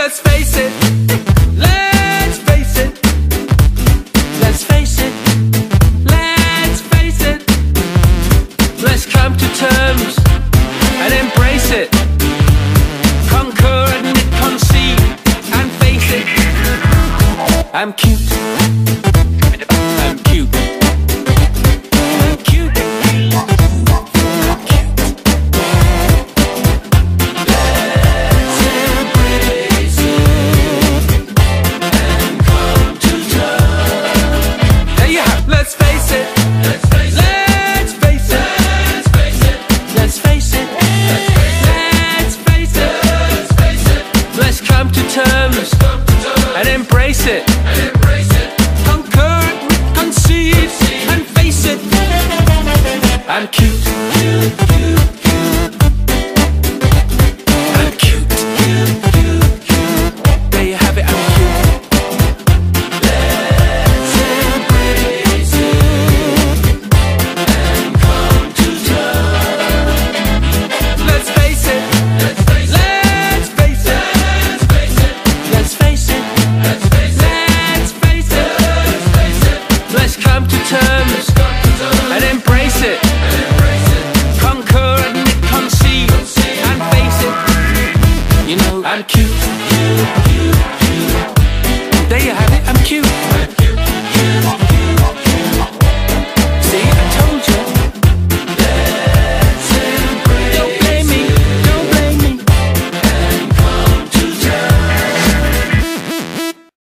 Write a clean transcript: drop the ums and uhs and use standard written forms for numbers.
let's face it. Let's face it. Let's face it. Let's face it. Let's come to terms and embrace it. Conquer, admit, concede, and face it. I'm cute. I'm cute. I'm cute. Let's embrace it and come to terms. There you have. Let's face it. Let's face it. Let's face it. Let's face it. Let's face it. Let's face it. Let's face it. Let's come to terms and embrace it. Conquer, concede, and face it. I'm cute. Cute, cute, cute. I'm cute. Cute, cute, cute. There you have it. I'm cute. Let's embrace it and come to terms. Let's face it. Let's face it. Let's face it. Let's face it. Let's face it. Let's face it. Let's face it. Let's face it. Let's come to terms and embrace it. Conquer, admit, concede, and face it. You know, I'm cute. Cute, cute, cute. There you have it. I'm cute.